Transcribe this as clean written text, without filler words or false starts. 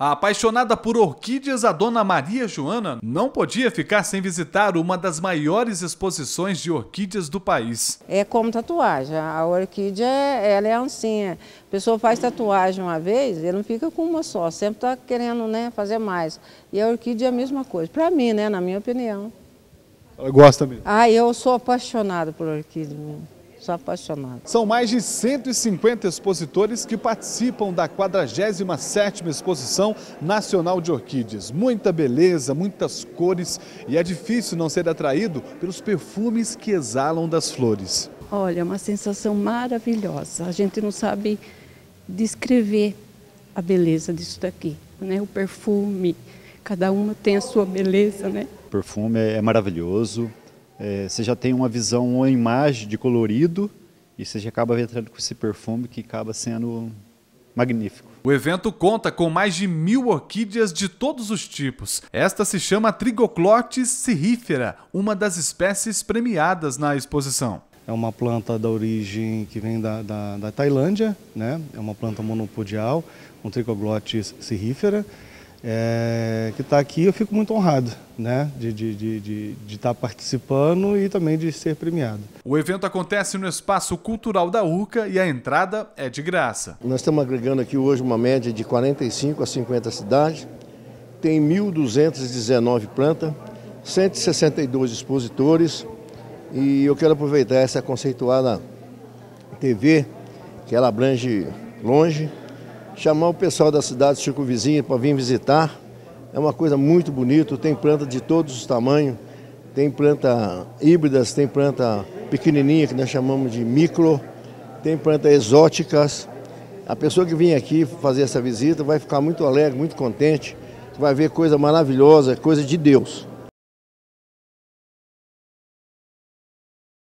A apaixonada por orquídeas, a dona Maria Joana não podia ficar sem visitar uma das maiores exposições de orquídeas do país. É como tatuagem, a orquídea ela é assim, a pessoa faz tatuagem uma vez, ele não fica com uma só, sempre está querendo, né, fazer mais. E a orquídea é a mesma coisa, para mim, né, na minha opinião. Ela gosta mesmo? Eu sou apaixonada por orquídea mesmo. Sou apaixonada. São mais de 150 expositores que participam da 47ª Exposição Nacional de Orquídeas. Muita beleza, muitas cores e é difícil não ser atraído pelos perfumes que exalam das flores. Olha, é uma sensação maravilhosa. A gente não sabe descrever a beleza disso daqui, né? O perfume, cada uma tem a sua beleza, né? O perfume é maravilhoso. Você já tem uma visão, uma imagem de colorido e você já acaba entrando com esse perfume que acaba sendo magnífico. O evento conta com mais de 1000 orquídeas de todos os tipos. Esta se chama Trigoclotes cirrífera, uma das espécies premiadas na exposição. É uma planta da origem que vem da Tailândia, né? É uma planta monopodial, um Trigoclotes cirrífera. Que está aqui, eu fico muito honrado, né, de estar participando e também de ser premiado. O evento acontece no Espaço Cultural da URCA e a entrada é de graça. Nós estamos agregando aqui hoje uma média de 45 a 50 cidades, tem 1.219 plantas, 162 expositores e eu quero aproveitar essa conceituada TV, que ela abrange longe, chamar o pessoal da cidade circunvizinha para vir visitar. É uma coisa muito bonita, tem planta de todos os tamanhos, tem planta híbridas, tem planta pequenininha que nós chamamos de micro, tem planta exóticas. A pessoa que vem aqui fazer essa visita vai ficar muito alegre, muito contente, vai ver coisa maravilhosa, coisa de Deus.